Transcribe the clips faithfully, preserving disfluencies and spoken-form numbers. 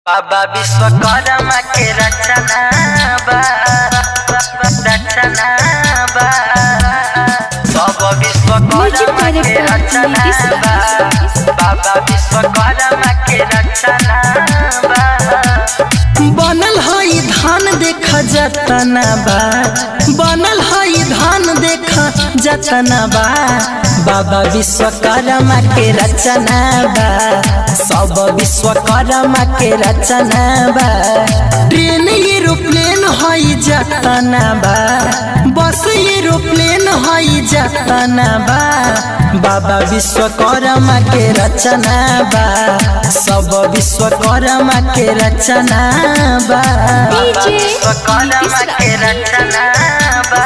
बाबा विश्वकर्मा के रचना बा रचना बा सब विश्वकर्मा के रचना बा बाबा विश्वकर्मा के रचना बा बनल हई धान देखा जतना बा बनल हई धान देखा जतना बा बाबा विश्वकर्मा के रचना बा सब विश्वकर्मा के रचना बा ट्रेन एरोप्लेन हई जतना बा बस एरोप्लेन हई जतना बा बाबा विश्वकर्मा के रचना बा सब विश्वकर्मा के रचना बा बाबा विश्वकर्मा के रचना बा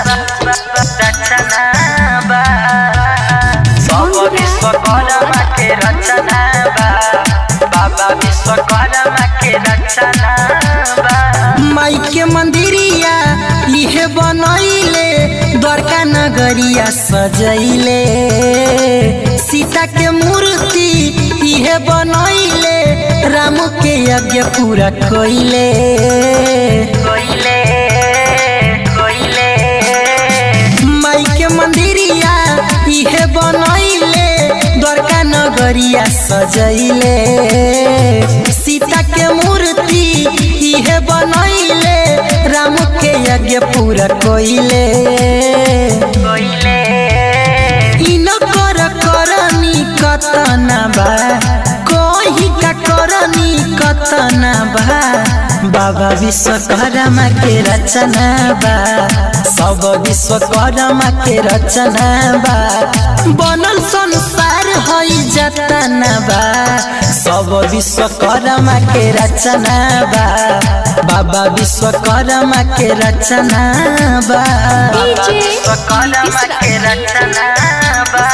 रचना बा सब विश्वकर्मा के रचना बा बाबा विश्वकर्मा के रचना बा माई के मंदिरिया इहे बनैले द्वारका नगरिया सजैले सीता के मूर्ति इहे बनैले राम के यज्ञ पूरा कइले कइले कइले माई के मंदिरिया इहे बनैले द्वारका नगरिया सजैले सीता के मूर्ति इहे बनैले राम के यज्ञ पूरा कइले कइले इन कर करनी कतना बा कोही का करनी कतना बा बाबा विश्वकर्मा के रचना बा सब विश्वकर्मा के रचना बा बनल संसार हई जतना बा सब विश्वकर्मा के रचना बा बाबा विश्वकर्मा के रचना बा बाबा विश्वकर्मा के रचना बा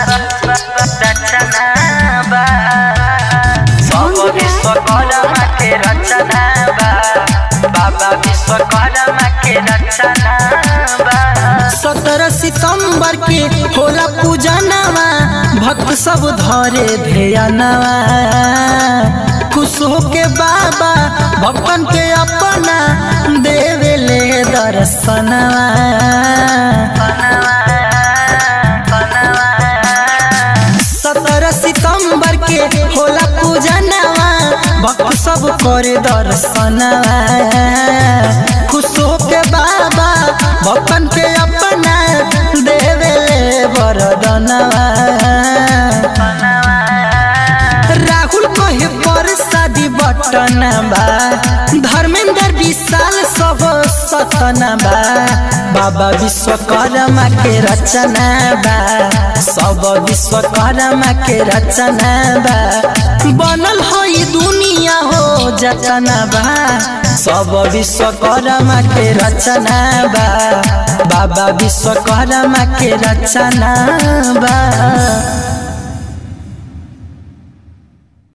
रचना बा सब विश्वकर्मा के रचना बा बाबा विश्वकर्मा के रचना बा सत्रह सितंबर के होला पूजनवा भक्त सब धरे ध्यानवा खुश होके बाबा भक्तन के अपना देवेले दर्शनवा सत्रह सितंबर के होला पूजनवा भक्त सब करे दर्शनवा खुश होके बाबा भक्तन के अपना देवेले वरदानवा राहुल कहे प्रसादी बटना बा धर्मेंद्र विशाल सब सतना बा बाबा विश्वकर्मा के रचना बा सब विश्वकर्मा के रचना बा बनल हई दुनिया हो जतना बा सब विश्वकर्मा के रचना बा बाबा विश्वकर्मा के रचना बा।